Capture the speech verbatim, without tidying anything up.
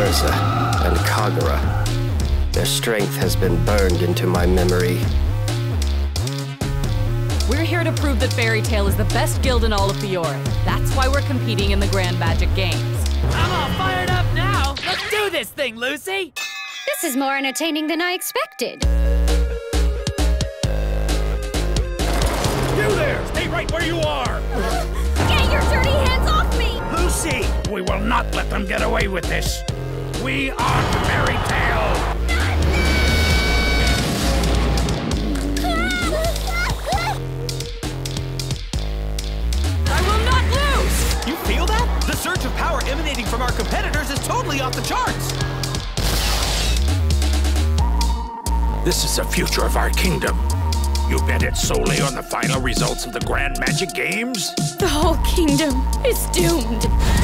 Erza and Kagura. Their strength has been burned into my memory. We're here to prove that Fairy Tail is the best guild in all of Fiore. That's why we're competing in the Grand Magic Games. I'm all fired up now! Let's do this thing, Lucy! This is more entertaining than I expected. You there! Stay right where you are! Get your dirty hands off me! Lucy! We will not let them get away with this. We are Fairy Tail! I will not lose! You feel that? The surge of power emanating from our competitors is totally off the charts! This is the future of our kingdom. You bet it solely on the final results of the Grand Magic Games? The whole kingdom is doomed.